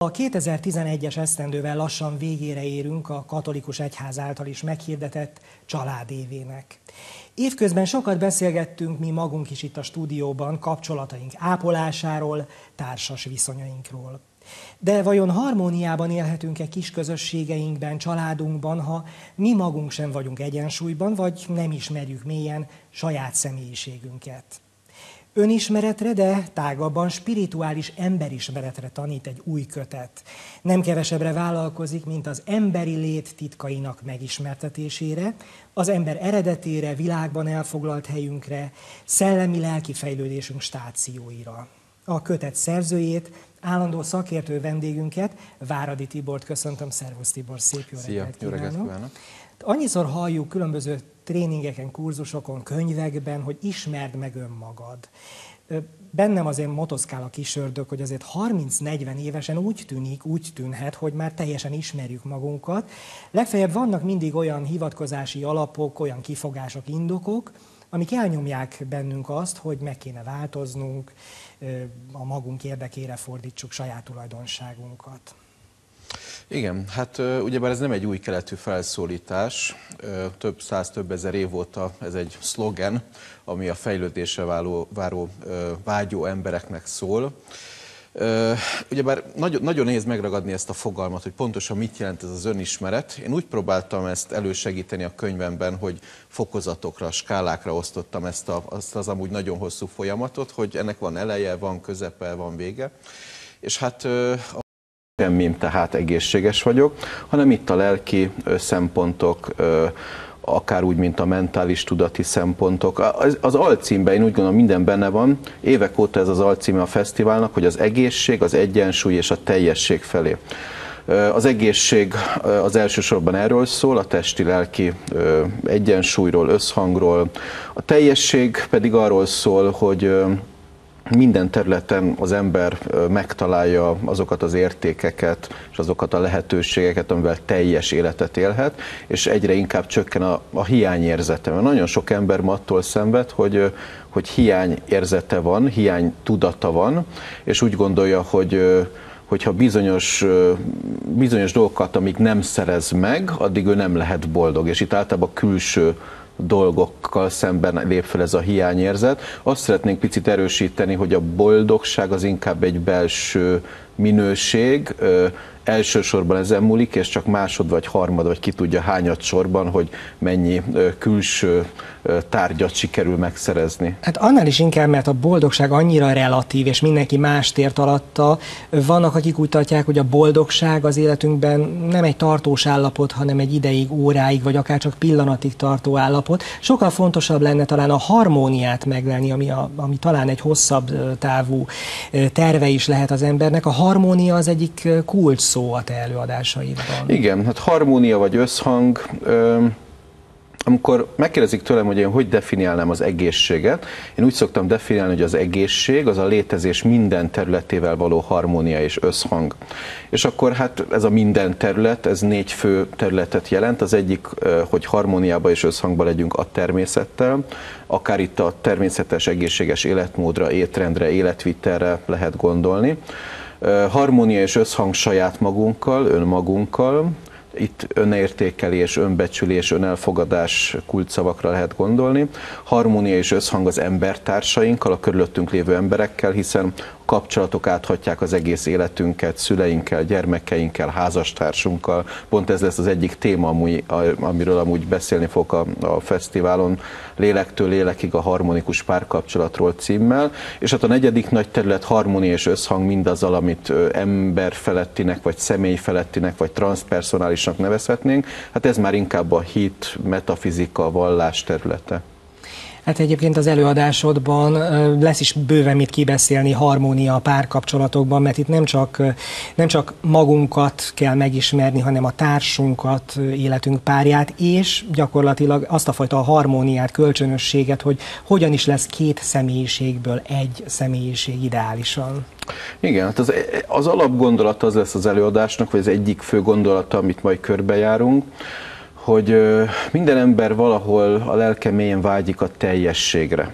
A 2011-es esztendővel lassan végére érünk a katolikus egyház által is meghirdetett családévének. Évközben sokat beszélgettünk mi magunk is itt a stúdióban kapcsolataink ápolásáról, társas viszonyainkról. De vajon harmóniában élhetünk-e kis közösségeinkben, családunkban, ha mi magunk sem vagyunk egyensúlyban, vagy nem ismerjük mélyen saját személyiségünket? Önismeretre, de tágabban spirituális emberismeretre tanít egy új kötet. Nem kevesebbre vállalkozik, mint az emberi lét titkainak megismertetésére, az ember eredetére, világban elfoglalt helyünkre, szellemi-lelki fejlődésünk stációira. A kötet szerzőjét, állandó szakértő vendégünket, Váradi Tibort köszöntöm. Szervusz Tibor, szép jó reggelt kívánok! Annyiszor halljuk különböző tréningeken, kurzusokon, könyvekben, hogy ismerd meg önmagad. Bennem azért motoszkál a kis ördög, hogy azért 30-40 évesen úgy tűnhet, hogy már teljesen ismerjük magunkat. Legfeljebb vannak mindig olyan hivatkozási alapok, olyan kifogások, indokok, amik elnyomják bennünk azt, hogy meg kéne változnunk, a magunk érdekére fordítsuk saját tulajdonságunkat. Igen, hát ugyebár ez nem egy új keletű felszólítás, több száz, több ezer év óta ez egy szlogen, ami a fejlődésre vágyó embereknek szól. Ugyebár nagyon nehéz megragadni ezt a fogalmat, hogy pontosan mit jelent ez az önismeret. Én úgy próbáltam ezt elősegíteni a könyvemben, hogy fokozatokra, skálákra osztottam ezt az amúgy nagyon hosszú folyamatot, hogy ennek van eleje, van közepe, van vége. És hát semmim tehát egészséges vagyok, hanem itt a lelki szempontok, akár úgy, mint a mentális, tudati szempontok. Az alcímben én úgy gondolom minden benne van, évek óta ez az alcíme a fesztiválnak, hogy az egészség, az egyensúly és a teljesség felé. Az egészség az elsősorban erről szól, a testi-lelki egyensúlyról, összhangról. A teljesség pedig arról szól, hogy minden területen az ember megtalálja azokat az értékeket és azokat a lehetőségeket, amivel teljes életet élhet, és egyre inkább csökken a hiányérzete. Mert nagyon sok ember ma attól szenved, hogy hiányérzete van, hiánytudata van, és úgy gondolja, hogyha bizonyos dolgokat, amik nem szerez meg, addig ő nem lehet boldog. És itt általában külső dolgokkal szemben lép fel ez a hiányérzet. Azt szeretnénk picit erősíteni, hogy a boldogság az inkább egy belső minőség, elsősorban ezen múlik, és csak másod vagy harmad, vagy ki tudja hányad sorban, hogy mennyi külső tárgyat sikerül megszerezni. Hát annál is inkább, mert a boldogság annyira relatív, és mindenki mást ért alatta. Vannak, akik úgy tartják, hogy a boldogság az életünkben nem egy tartós állapot, hanem egy ideig, óráig, vagy akár csak pillanatig tartó állapot. Sokkal fontosabb lenne talán a harmóniát meglelni, ami talán egy hosszabb távú terve is lehet az embernek. A harmónia az egyik kulcs szó a te előadásaidban. Igen, hát harmónia vagy összhang. Amikor megkérdezik tőlem, hogy én hogy definiálnám az egészséget, én úgy szoktam definiálni, hogy az egészség az a létezés minden területével való harmónia és összhang. És akkor hát ez a minden terület, ez 4 fő területet jelent. Az egyik, hogy harmóniába és összhangba legyünk a természettel, akár itt a természetes egészséges életmódra, étrendre, életvitelre lehet gondolni. Harmónia és összhang saját magunkkal, önmagunkkal. Itt önértékelés, önbecsülés, önelfogadás kulcsszavakra lehet gondolni. Harmónia és összhang az embertársainkkal, a körülöttünk lévő emberekkel, hiszen kapcsolatok áthatják az egész életünket, szüleinkkel, gyermekeinkkel, házastársunkkal. Pont ez lesz az egyik téma, amiről amúgy beszélni fogok a fesztiválon, Lélektől lélekig a harmonikus párkapcsolatról címmel. És hát a negyedik nagy terület harmónia és összhang mindazzal, amit emberfelettinek, vagy személyfelettinek, vagy transzpersonálisnak nevezhetnénk. Hát ez már inkább a hit, metafizika, vallás területe. Hát egyébként az előadásodban lesz is bőven mit kibeszélni harmónia a párkapcsolatokban, mert itt nem csak magunkat kell megismerni, hanem a társunkat, életünk párját, és gyakorlatilag azt a fajta harmóniát, kölcsönösséget, hogy hogyan is lesz 2 személyiségből egy személyiség ideálisan. Igen, hát az alapgondolat az lesz az előadásnak, vagy az egyik fő gondolata, amit majd körbejárunk, hogy minden ember valahol a lelke mélyén vágyik a teljességre.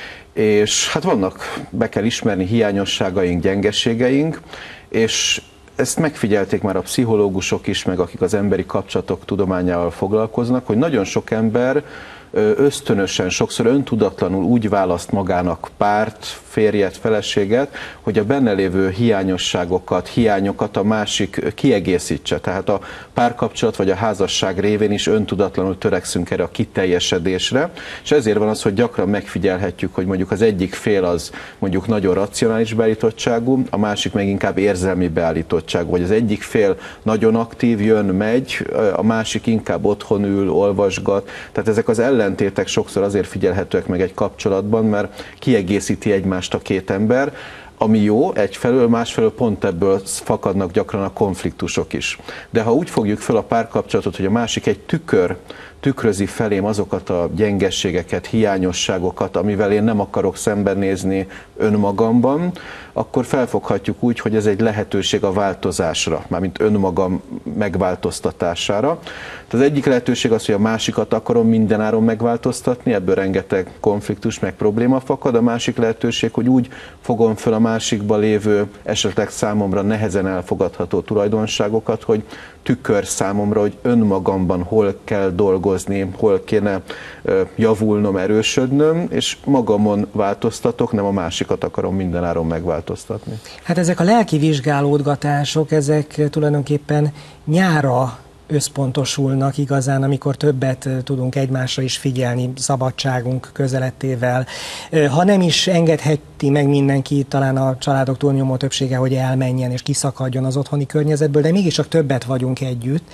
És hát vannak, be kell ismerni, hiányosságaink, gyengeségeink, és ezt megfigyelték már a pszichológusok is, meg akik az emberi kapcsolatok tudományával foglalkoznak, hogy nagyon sok ember ösztönösen, sokszor öntudatlanul úgy választ magának párt, férjet, feleséget, hogy a benne lévő hiányosságokat, hiányokat a másik kiegészítse. Tehát a párkapcsolat vagy a házasság révén is öntudatlanul törekszünk erre a kiteljesedésre, és ezért van az, hogy gyakran megfigyelhetjük, hogy mondjuk az egyik fél az mondjuk nagyon racionális beállítottságú, a másik meg inkább érzelmi beállítottságú, vagy az egyik fél nagyon aktív, jön, megy, a másik inkább otthon ül, olvasgat. Tehát ezek az ellentétek sokszor azért figyelhetőek meg egy kapcsolatban, mert kiegészíti egymást a két ember, ami jó egyfelől, másfelől pont ebből fakadnak gyakran a konfliktusok is. De ha úgy fogjuk fel a párkapcsolatot, hogy a másik egy tükör, tükrözi felém azokat a gyengességeket, hiányosságokat, amivel én nem akarok szembenézni önmagamban, akkor felfoghatjuk úgy, hogy ez egy lehetőség a változásra, mármint önmagam megváltoztatására. Az egyik lehetőség az, hogy a másikat akarom mindenáron megváltoztatni, ebből rengeteg konfliktus meg probléma fakad. A másik lehetőség, hogy úgy fogom fel a másikba lévő, esetleg számomra nehezen elfogadható tulajdonságokat, hogy tükör számomra, hogy önmagamban hol kell dolgozni, hol kéne javulnom, erősödnöm, és magamon változtatok, nem a másikat akarom mindenáron megváltoztatni. Hát ezek a lelki vizsgálódgatások, ezek tulajdonképpen nyára összpontosulnak igazán, amikor többet tudunk egymásra is figyelni szabadságunk közelettével. Ha nem is engedheti meg mindenki, talán a családok túlnyomó többsége, hogy elmenjen és kiszakadjon az otthoni környezetből, de mégiscsak többet vagyunk együtt.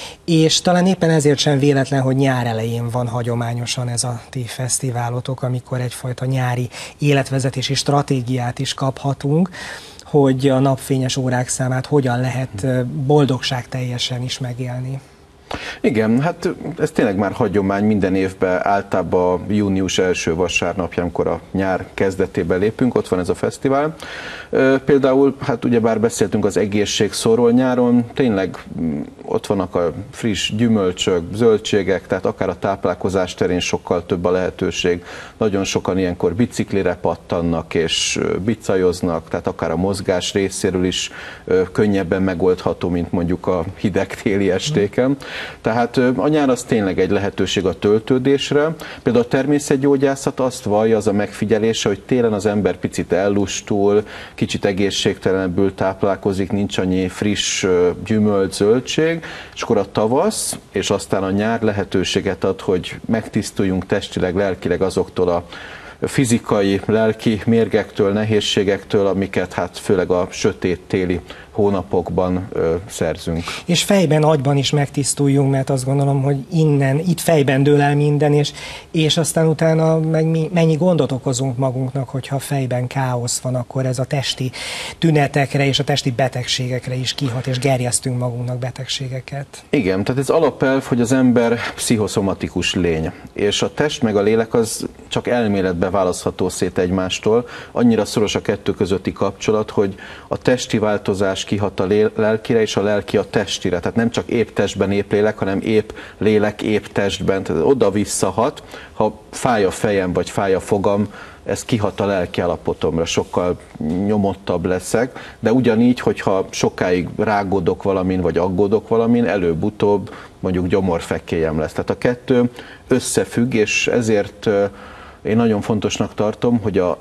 És talán éppen ezért sem véletlen, hogy nyár elején van hagyományosan ez a ti fesztiválotok, amikor egyfajta nyári életvezetési stratégiát is kaphatunk, hogy a napfényes órák számát hogyan lehet boldogság teljesen is megélni. Igen, hát ez tényleg már hagyomány, minden évben általában június első vasárnapja, amikor a nyár kezdetében lépünk, ott van ez a fesztivál. Például, hát ugyebár beszéltünk az egészségszóról nyáron, tényleg ott vannak a friss gyümölcsök, zöldségek, tehát akár a táplálkozás terén sokkal több a lehetőség. Nagyon sokan ilyenkor biciklire pattannak és bicajoznak, tehát akár a mozgás részéről is könnyebben megoldható, mint mondjuk a hideg téli estéken. Tehát a nyár az tényleg egy lehetőség a töltődésre. Például a természetgyógyászat azt vallja, az a megfigyelése, hogy télen az ember picit ellustul, kicsit egészségtelenebbül táplálkozik, nincs annyi friss gyümölcs, zöldség, és akkor a tavasz, és aztán a nyár lehetőséget ad, hogy megtisztuljunk testileg, lelkileg azoktól a fizikai, lelki mérgektől, nehézségektől, amiket hát főleg a sötét téli hónapokban szerzünk. És fejben, agyban is megtisztuljunk, mert azt gondolom, hogy itt fejben dől el minden, és aztán utána meg mennyi gondot okozunk magunknak, hogyha fejben káosz van, akkor ez a testi tünetekre és a testi betegségekre is kihat, és gerjesztünk magunknak betegségeket. Igen, tehát ez alapelv, hogy az ember pszichoszomatikus lény, és a test meg a lélek az csak elméletben választható szét egymástól. Annyira szoros a kettő közötti kapcsolat, hogy a testi változás kihat a lelkire, és a lelki a testire. Tehát nem csak épp testben, épp lélek, hanem épp lélek, épp testben. Tehát oda-vissza hat. Ha fáj a fejem, vagy fáj a fogam, ez kihat a lelki állapotomra, sokkal nyomottabb leszek, de ugyanígy, hogyha sokáig rágódok valamin, vagy aggódok valamin, előbb-utóbb mondjuk gyomorfekélyem lesz. Tehát a kettő összefügg, és ezért én nagyon fontosnak tartom, hogy a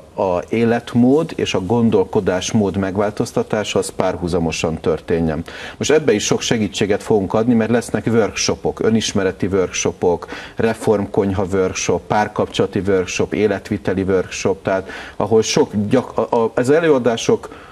életmód és a gondolkodásmód megváltoztatása az párhuzamosan történjen. Most ebbe is sok segítséget fogunk adni, mert lesznek workshopok, önismereti workshopok, reformkonyha workshop, párkapcsolati workshop, életviteli workshop, tehát ahol ez előadások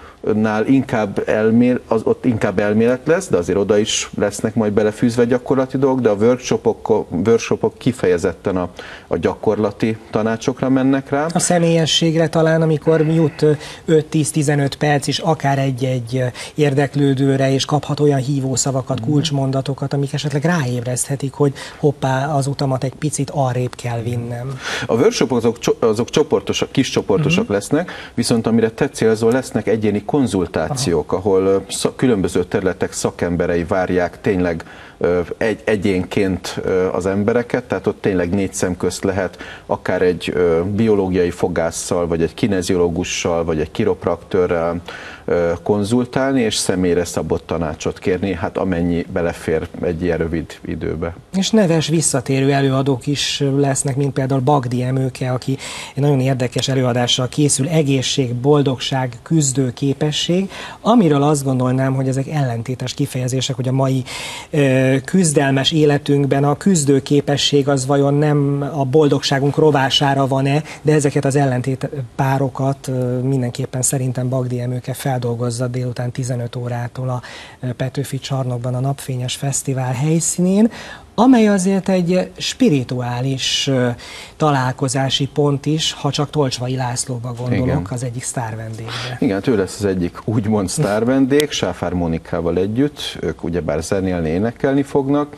ott inkább elmélet lesz, de azért oda is lesznek majd belefűzve gyakorlati dolgok, de a workshopok kifejezetten a gyakorlati tanácsokra mennek rá. A személyességre talán, amikor jut 5-10-15 perc is akár egy érdeklődőre, és kaphat olyan hívószavakat, kulcsmondatokat, amik esetleg ráébreszthetik, hogy hoppá, az utamat egy picit arrébb kell vinnem. A workshopok azok csoportosak, kis csoportosak lesznek, viszont amire te célzol, lesznek egyéni konzultációk, ahol különböző területek szakemberei várják tényleg egyénként az embereket, tehát ott tényleg 4 szem közt lehet akár egy biológiai fogásszal, vagy egy kineziológussal, vagy egy kiropraktőrrel konzultálni, és személyre szabott tanácsot kérni, hát amennyi belefér egy ilyen rövid időbe. És neves visszatérő előadók is lesznek, mint például Bagdi Emőke, aki egy nagyon érdekes előadással készül, egészség, boldogság, küzdőképesség, amiről azt gondolnám, hogy ezek ellentétes kifejezések, hogy a mai küzdelmes életünkben a küzdőképesség az vajon nem a boldogságunk rovására van-e, de ezeket az ellentétpárokat mindenképpen szerintem Bagdi Emőke feldolgozza délután 15 órától a Petőfi Csarnokban a Napfényes Fesztivál helyszínén, amely azért egy spirituális találkozási pont is, ha csak Tolcsvai Lászlóba gondolok, igen, az egyik sztárvendégre. Igen, ő lesz az egyik úgymond sztárvendég, Sáfár Mónikával együtt, ők ugyebár zenélni, énekelni fognak.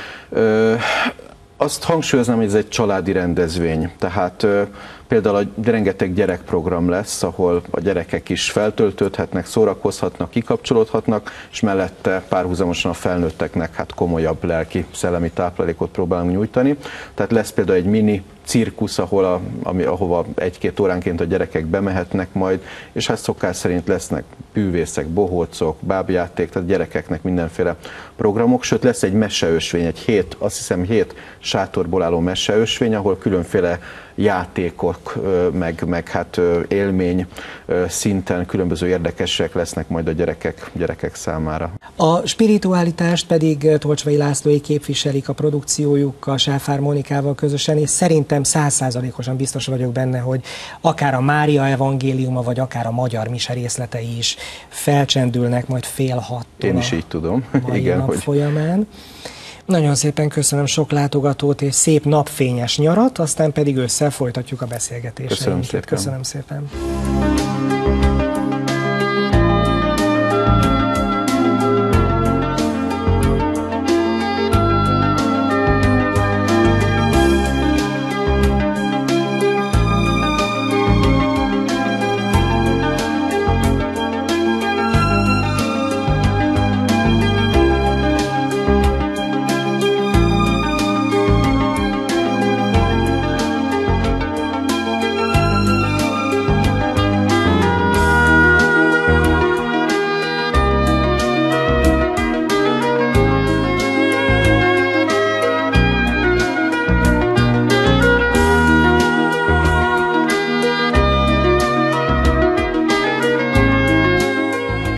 Azt hangsúlyoznám, hogy ez egy családi rendezvény, tehát például rengeteg gyerekprogram lesz, ahol a gyerekek is feltöltődhetnek, szórakozhatnak, kikapcsolódhatnak, és mellette párhuzamosan a felnőtteknek hát komolyabb lelki-szellemi táplálékot próbálunk nyújtani. Tehát lesz például egy mini cirkusz, ahova 1-2 óránként a gyerekek bemehetnek majd, és hát szokás szerint lesznek bűvészek, bohócok, bábjáték, tehát gyerekeknek mindenféle programok, sőt lesz egy meseösvény, azt hiszem 7 sátorból álló meseösvény, ahol különféle játékok, meg hát élmény szinten különböző érdekesek lesznek majd a gyerekek számára. A spiritualitást pedig Tolcsvai Lászlói képviselik a produkciójukkal, Sáfár Mónikával közösen, és szerintem 100%-osan biztos vagyok benne, hogy akár a Mária evangéliuma, vagy akár a magyar mise részletei is felcsendülnek majd 5:30-tól. Én is így tudom. Igen, nap folyamán. Nagyon szépen köszönöm, sok látogatót és szép napfényes nyarat, aztán pedig ősszel folytatjuk a beszélgetéseinket. Köszönöm szépen. Köszönöm szépen.